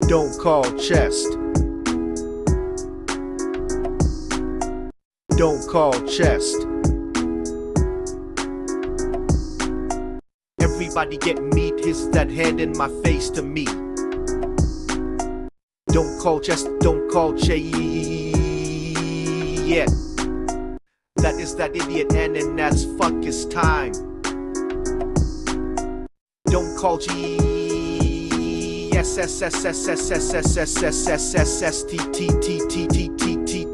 Don't call chest. Don't call chest. Everybody get meat, here's that hand in my face to me. Don't call chest, don't call chest. That is that idiot and that's fuck his time. Don't call G. S S S S S S S S S S S T T T T T T T